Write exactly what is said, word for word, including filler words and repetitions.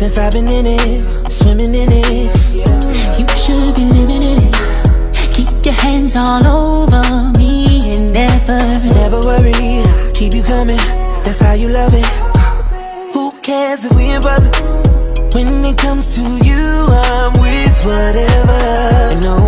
since I've been in it, swimming in it. You should be living in it. Keep your hands all over me and never, never worry, keep you coming, that's how you love it. Who cares if we in public? When it comes to you, I'm with whatever. And no